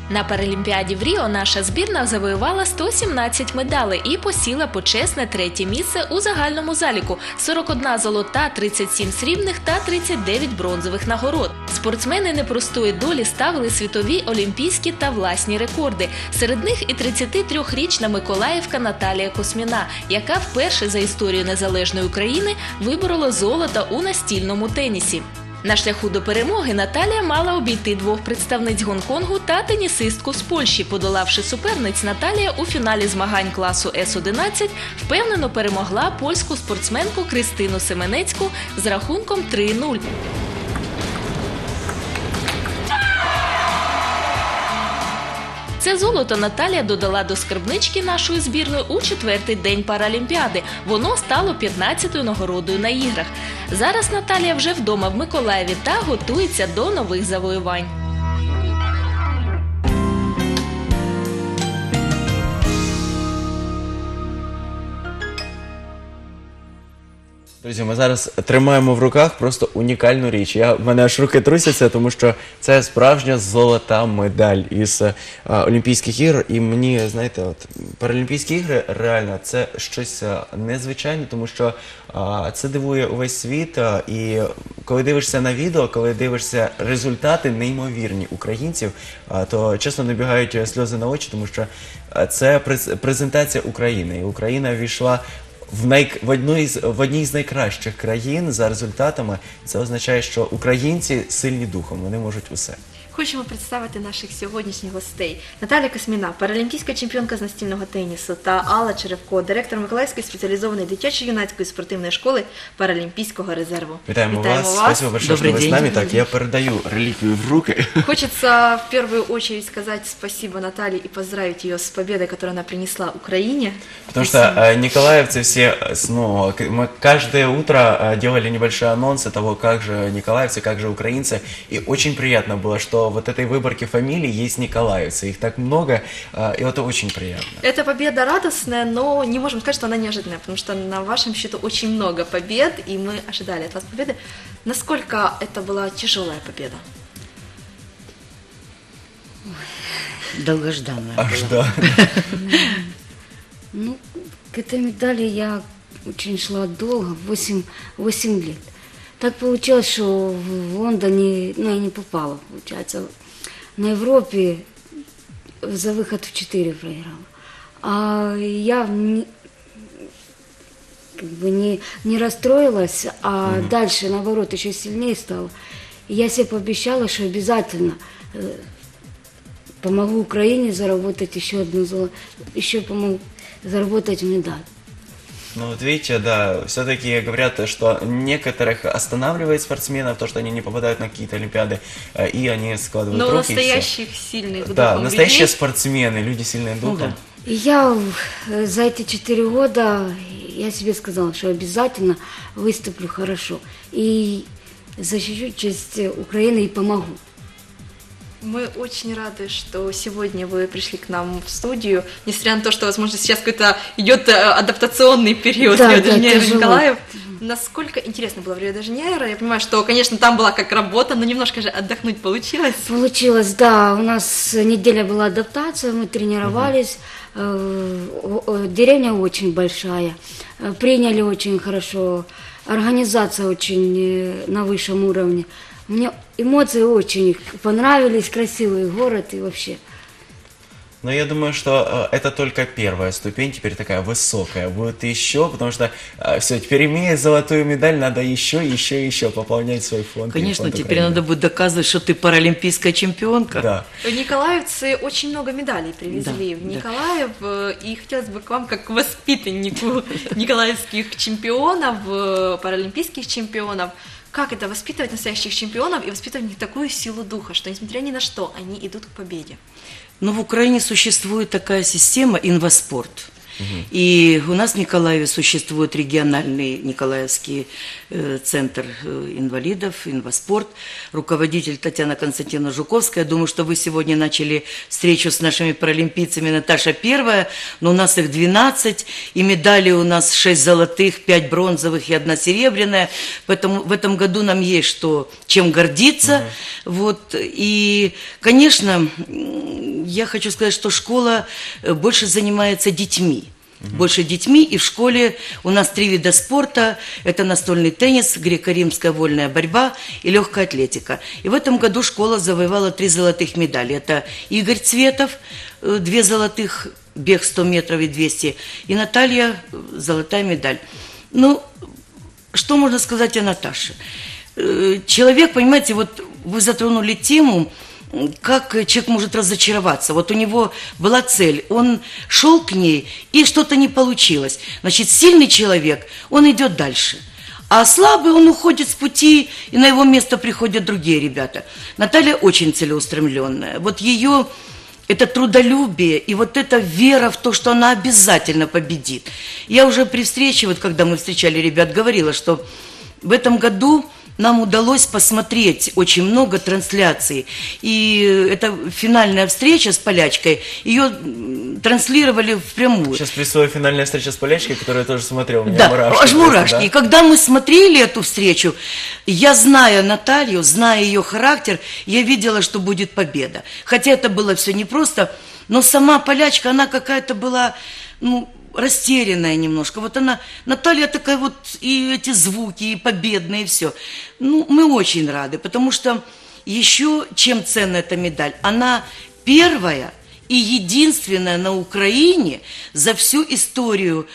На Паралімпіаді в Ріо наша збірна завоювала 117 медалей і посіла почесне третє місце у загальному заліку – 41 золота, 37 срібних та 39 бронзових нагород. Спортсмени непростої долі ставили світові, олімпійські та власні рекорди. Серед них і 33-річна миколаївка Наталія Косміна, яка вперше за історію незалежної України виборола золото у настільному тенісі. На шляху до перемоги Наталія мала обійти двох представниць Гонконгу та тенісистку з Польщі. Подолавши суперниць, Наталія у фіналі змагань класу С-11 впевнено перемогла польську спортсменку Кристину Семенецьку з рахунком 3:0. Це золото Наталія додала до скарбнички нашої збірної у четвертий день Паралімпіади. Воно стало 15-ю нагородою на іграх. Зараз Наталія вже вдома в Миколаєві та готується до нових завоювань. Друзі, ми зараз тримаємо в руках просто унікальну річ. В мене аж руки трусяться, тому що це справжня золота медаль із Олімпійських ігор. І мені, знаєте, Паралімпійські ігри реально це щось незвичайне, тому що це дивує увесь світ. І коли дивишся на відео, коли дивишся результати неймовірні українців, то чесно набігають сльози на очі, тому що це презентація України. І Україна ввійшла в одній з найкращих країн за результатами. Це означає, що українці сильні духом, вони можуть усе. Хочемо представити наших сьогоднішніх гостей. Наталія Косміна, паралімпійська чемпіонка з настільного тенісу, та Алла Черевко, директор Миколаївської спеціалізованої дитячо-юнацької спортивної школи Паралімпійського резерву. Вітаємо вас. Спасибо большое, что вы с нами. Так, я передаю реликвию в руки. Хочется в первую очередь сказать спасибо Наталье и поздравить ее с победой, которую она принесла Украине. Потому что николаевцы все, мы каждое утро делали небольшие анонсы того, как же николаевцы, как же украинцы. И очень приятно было, что вот этой выборке фамилий есть николаевцы. Их так много, и это очень приятно. Эта победа радостная, но не можем сказать, что она неожиданная, потому что на вашем счету очень много побед, и мы ожидали от вас победы. Насколько это была тяжелая победа? Долгожданная Аж была. да. Ну, к этой медали я очень шла долго, 8 лет. Так получилось, что в Лондоне, я не попала, получается, на Европе за выход в 4 проиграла. А я не расстроилась, а дальше, наоборот, еще сильнее стала. И я себе пообещала, что обязательно помогу Украине заработать еще помогу заработать медаль. Ну вот видите, да, все-таки говорят, что некоторых останавливает спортсменов то, что они не попадают на какие-то олимпиады, и они складывают Но руки. настоящих сильных духом Да, настоящие людей. спортсмены, люди сильные духом. И я за эти 4 года, я себе сказала, что обязательно выступлю хорошо. И защищу честь Украины и помогу. Мы очень рады, что сегодня вы пришли к нам в студию, несмотря на то, что, возможно, сейчас какой-то идет адаптационный период в Рио-де-Жанейро, Николаев. Насколько интересно было в Рио-де-Жанейро? Я понимаю, что, конечно, там была как работа, но немножко же отдохнуть получилось. Получилось, да. У нас неделя была адаптация, мы тренировались. Деревня очень большая. Приняли очень хорошо. Организация очень на высшем уровне. Мне эмоции очень понравились, красивый город и вообще. Но я думаю, что это только первая ступень, теперь такая высокая. Будет еще, потому что все, теперь имея золотую медаль, надо еще пополнять свой фонд. Конечно, фонд теперь Украины. надо будет доказывать, что ты паралимпийская чемпионка. Да. Николаевцы очень много медалей привезли в Николаев, и хотелось бы к вам, как к воспитаннику николаевских чемпионов, паралимпийских чемпионов, как это воспитывать настоящих чемпионов и воспитывать в них такую силу духа, что несмотря ни на что, они идут к победе? Но в Украине существует такая система «Инваспорт». И у нас в Николаеве существует региональный Николаевский центр инвалидов, инваспорт, руководитель Татьяна Константиновна Жуковская. Я думаю, что вы сегодня начали встречу с нашими паралимпийцами. Наташа первая, но у нас их 12, и медали у нас 6 золотых, 5 бронзовых и 1 серебряная. Поэтому в этом году нам есть чем гордиться. Вот. И, конечно, я хочу сказать, что школа больше занимается детьми. Больше детьми, и в школе у нас 3 вида спорта. Это настольный теннис, греко-римская вольная борьба и легкая атлетика. И в этом году школа завоевала 3 золотых медали. Это Игорь Цветов, 2 золотых, бег 100 метров и 200, и Наталья, золотая медаль. Ну, что можно сказать о Наташе? Человек, понимаете, вот вы затронули тему, как человек может разочароваться. Вот у него была цель, он шел к ней, и что-то не получилось. Значит, сильный человек, он идет дальше. А слабый, он уходит с пути, и на его место приходят другие ребята. Наталья очень целеустремленная. Вот ее это трудолюбие и вот эта вера в то, что она обязательно победит. Я уже при встрече, вот когда мы встречали ребят, говорила, что в этом году нам удалось посмотреть очень много трансляций. И эта финальная встреча с полячкой, ее транслировали впрямую. Сейчас предстоит финальная встреча с полячкой, которую я тоже смотрел. У меня Да, мурашки. аж мурашки. Да? И когда мы смотрели эту встречу, я, зная Наталью, зная ее характер, я видела, что будет победа. Хотя это было все непросто, но сама полячка, она какая-то была, растерянная немножко. Вот она, Наталья такая вот, и эти звуки, и победные, и все. Мы очень рады, потому что еще чем ценна эта медаль? Она первая и единственная на Украине за всю историю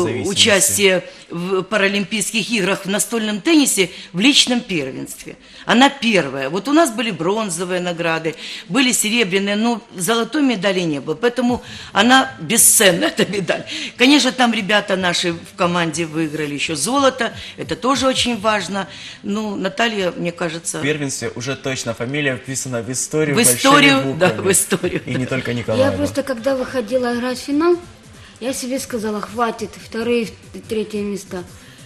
участия в Паралимпийских играх в настольном теннисе в личном первенстве. Она первая. Вот у нас были бронзовые награды, были серебряные, но золотой медали не было. Поэтому она бесценна, эта медаль. Конечно, там ребята наши в команде выиграли еще золото. Это тоже очень важно. Наталья, мне кажется... В первенстве уже точно фамилия вписана в историю. В историю, да, в историю. И не только Николаева. Я просто, когда выходила играть в финал, я себе сказала, хватит 2-е, 3-е места.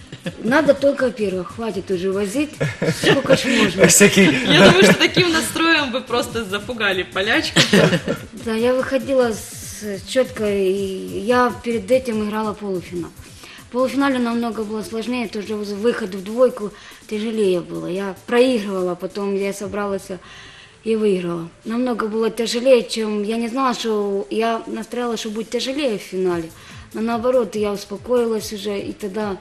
Надо только первых, хватит уже возить, сколько ж можно. Я думаю, что таким настроем вы просто запугали полячку. Да, я выходила четко, и я перед этим играла полуфинал. В полуфинале намного было сложнее, тоже выход в двойку тяжелее было. Я проигрывала, потом я собралась и выиграла. Намного было тяжелее, чем... Я не знала, что... Я настраивала, что будет тяжелее в финале. Но наоборот, я успокоилась уже, и тогда...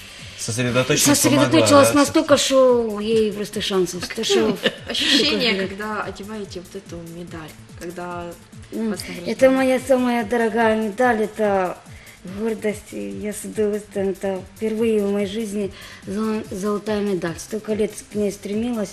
Сосредоточилась настолько, что ей просто шансов. Ощущение, когда одеваете вот эту медаль, когда вас награждают. Это моя самая дорогая медаль, это гордость. Я с удовольствием, это впервые в моей жизни золотая медаль. Столько лет к ней стремилась.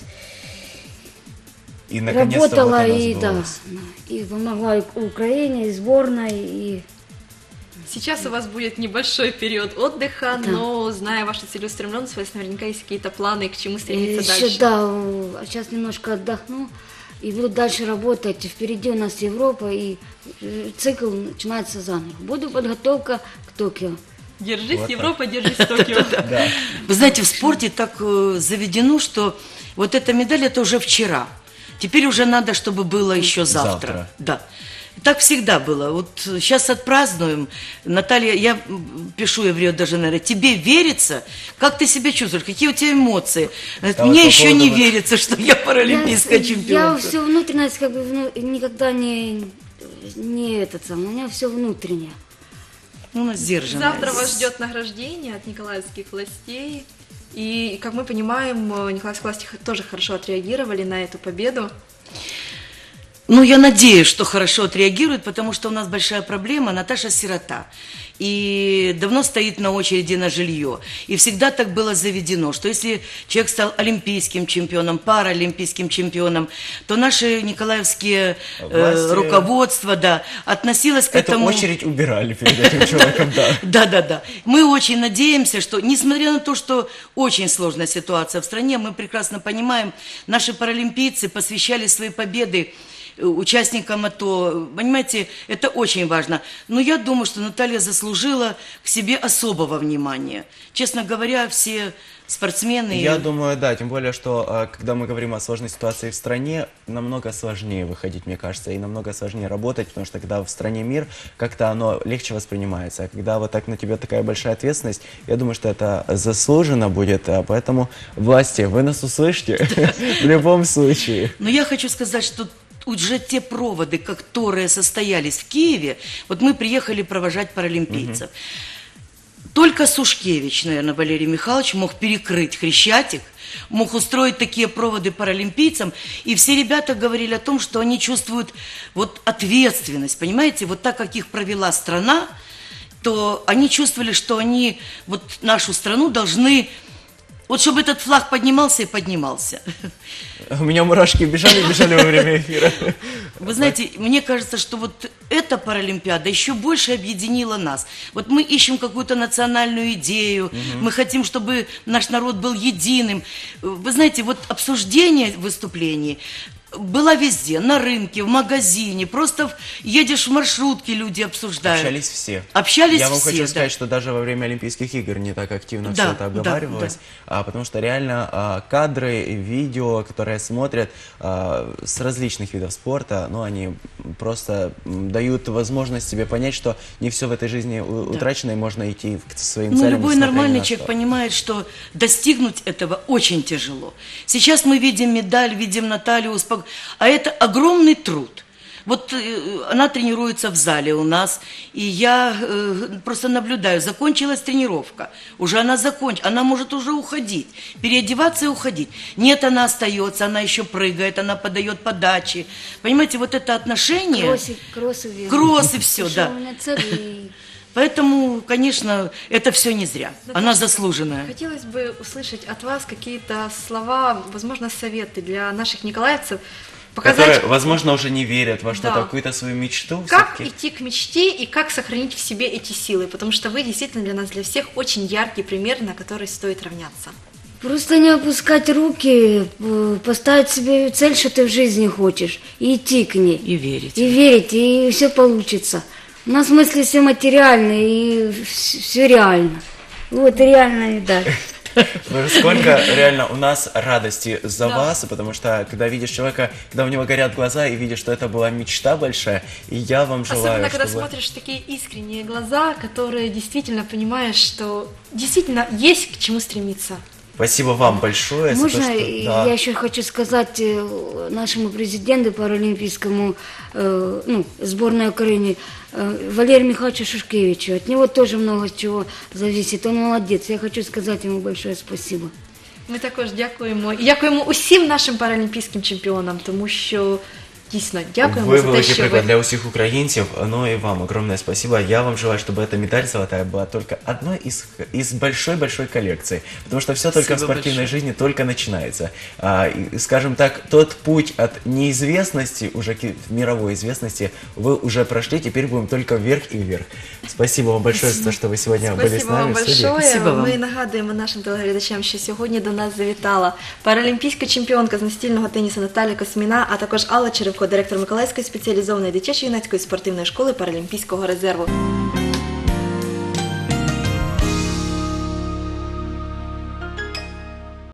И наконец-то работала, вот и да, и помогла и Украине, и сборной, и... Сейчас у вас будет небольшой период отдыха, да. Но, зная вашу целеустремленность, у вас наверняка есть какие-то планы, к чему стремиться дальше. Да, сейчас немножко отдохну и буду дальше работать. Впереди у нас Европа, и цикл начинается заново. Буду подготовка к Токио. Держись, вот Европа, держись, Токио. Вы знаете, в спорте так заведено, что вот эта медаль – это уже вчера. Теперь уже надо, чтобы было еще завтра. Да. Так всегда было. Вот сейчас отпразднуем. Наталья, я пишу ей в Рио-де-Жанейро, тебе верится? Как ты себя чувствуешь? Какие у тебя эмоции? Мне еще не верится, что я паралимпийская чемпионка. Я все внутренность как бы никогда не у меня все внутреннее. Сдержанная. Завтра вас ждет награждение от николаевских властей. И, как мы понимаем, николаевские власти тоже хорошо отреагировали на эту победу. Я надеюсь, что хорошо отреагируют, потому что у нас большая проблема. Наташа сирота. И давно стоит на очереди на жилье. И всегда так было заведено, что если человек стал олимпийским чемпионом, паралимпийским чемпионом, то наши николаевские руководство относилось к этому... Эту очередь убирали перед этим человеком, да. Да. Мы очень надеемся, что, несмотря на то, что очень сложная ситуация в стране, мы прекрасно понимаем, наши паралимпийцы посвящали свои победы участникам АТО. Понимаете, это очень важно. Но я думаю, что Наталья заслужила к себе особого внимания. Честно говоря, все спортсмены... Я думаю, да, тем более, что когда мы говорим о сложной ситуации в стране, намного сложнее выходить, мне кажется, и намного сложнее работать, потому что когда в стране мир, как-то оно легче воспринимается. А когда вот так на тебя такая большая ответственность, я думаю, что это заслуженно будет, поэтому власти, вы нас услышите в любом случае. Но я хочу сказать, что уже те проводы, которые состоялись в Киеве, вот мы приехали провожать паралимпийцев. Только Сушкевич, наверное, Валерий Михайлович мог перекрыть Хрещатик, мог устроить такие проводы паралимпийцам, и все ребята говорили о том, что они чувствуют вот ответственность, понимаете, вот так как их провела страна, то они чувствовали, что они вот нашу страну должны, вот чтобы этот флаг поднимался и поднимался. У меня мурашки бежали во время эфира. Вы знаете, мне кажется, что вот эта Паралимпиада еще больше объединила нас. Вот мы ищем какую-то национальную идею, мы хотим, чтобы наш народ был единым. Вы знаете, вот обсуждение выступлений было везде, на рынке, в магазине, просто едешь в маршрутке, люди обсуждают. Общались все. Общались Я вам все, хочу да. сказать, что даже во время Олимпийских игр не так активно Да, все это обговаривалось, потому что реально кадры и видео, которые смотрят с различных видов спорта, ну, они просто дают возможность себе понять, что не все в этой жизни утрачено, и можно идти к своим Ну, целям. любой несмотря ни нормальный на человек что. понимает, что достигнуть этого очень тяжело. Сейчас мы видим медаль, видим Наталью, а это огромный труд. Вот она тренируется в зале у нас, и я просто наблюдаю. Закончилась тренировка, уже она закончила, она может уже уходить, переодеваться и уходить. Нет, она остается, она еще прыгает, она подает подачи. Понимаете, вот это отношение... Кроссы, все, да. Поэтому, конечно, это все не зря. Она заслуженная. Хотелось бы услышать от вас какие-то слова, возможно, советы для наших николаевцев, Которые, возможно, уже не верят во что-то, Да. какую-то свою мечту. как всё-таки. идти к мечте и как сохранить в себе эти силы, потому что вы действительно для нас, для всех, очень яркий пример, на который стоит равняться. Просто не опускать руки, поставить себе цель, что ты в жизни хочешь, и идти к ней. И верить. И верить, и все получится. У нас мысли все материальные, и все реально. Вот реально, да. Ну, сколько реально у нас радости за Да. вас, потому что когда видишь человека, когда у него горят глаза и видишь, что это была мечта большая, и я вам желаю, Особенно, когда чтобы... смотришь такие искренние глаза, которые действительно понимаешь, что действительно есть к чему стремиться. Спасибо вам большое. за Можно, то, что... Да. я еще хочу сказать нашему президенту паралимпийскому, сборной Украины, Валерию Михайловичу Шушкевичу. От него тоже много чего зависит. Он молодец. Я хочу сказать ему большое спасибо. Ми також дякуємо. І дякуємо усім нашим паралімпійським чемпіонам, тому що дійсно дякуємо Вы за те, великий що приклад ви... для всех украинцев, но и вам огромное спасибо. Я вам желаю, чтобы эта медаль золотая была только одной из большой-большой коллекции, потому что все только в Спасибо спортивной большое. жизни только начинается. И, скажем так, тот путь от неизвестности уже к мировой известности вы уже прошли, теперь будем только вверх и вверх. Спасибо вам большое за то, что вы сегодня были с Спасибо нами вам в студии. большое. Спасибо вам. Ми нагадуємо нашим телеглядачам, що сьогодні до нас завітала паралімпійська чемпіонка з настільного тенісу Наталія Косміна, а також Алла Черевко, директор Миколаївської спеціалізованої дитячо-юнацької спортивної школи Паралімпійського резерву.